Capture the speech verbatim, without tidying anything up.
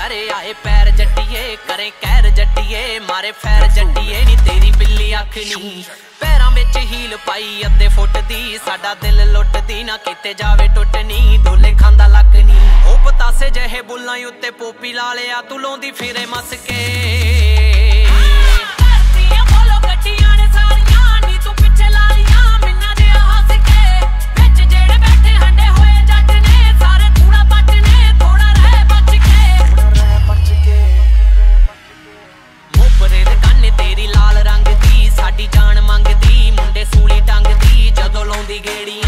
करे आए पैर जट्टिए करे कहर जट्टिए मारे फैर जट्टिए नी तेरी बिल्ली अख नी पैरां विच हील पाई अद्धे फुट दी साडा दिल लुटदी ना किते जावे टुटनी डोले खांदा लक नी ओ पतासे जहे बुल्लां उत्ते पोपी ला लिया तू लाउंदी फिरे मस के तेरी लाल रंग दी साडी जान मंगदी मुंडे सूली टंग दी जदों लाउंदी गेड़ियां